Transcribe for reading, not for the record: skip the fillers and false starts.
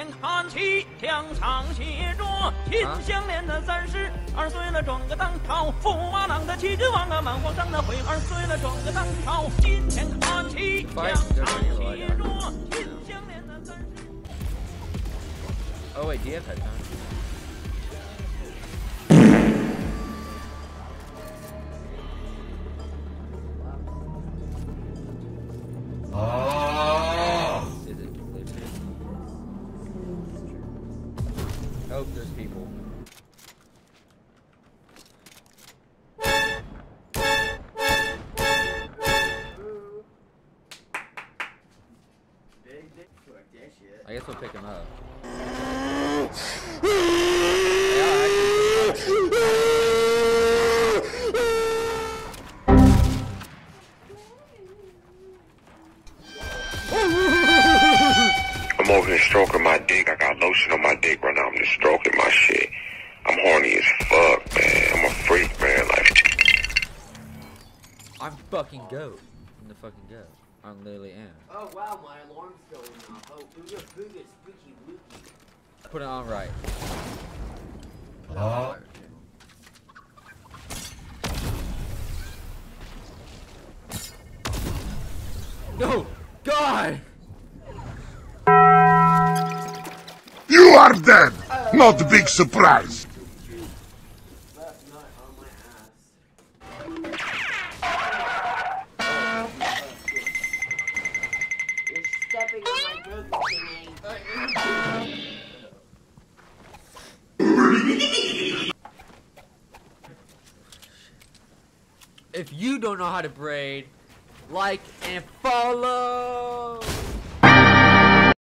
天看齐，墙上写着秦香莲的32岁了，转个当朝，驸马郎的齐君王啊，满皇上的回2岁了，转个当朝。今天看齐，墙上写着秦香莲的30。 Oh wait, do you have headphones? Is it Bluetooth? Oh, there's people. I guess we'll pick him up. I'm over here stroking my dick. I got lotion on my dick right now. I'm just stroking my shit. I'm horny as fuck, man. I'm a freak, man. Like, I'm fucking goat. I'm the fucking goat. I literally am. Oh wow, my alarm's going off. Oh, booga booga spooky wookie. Put it on right. No! God! You are dead! Not a big surprise! Left nut on my ass. You're stepping on my broken thing. If you don't know how to braid, like and follow!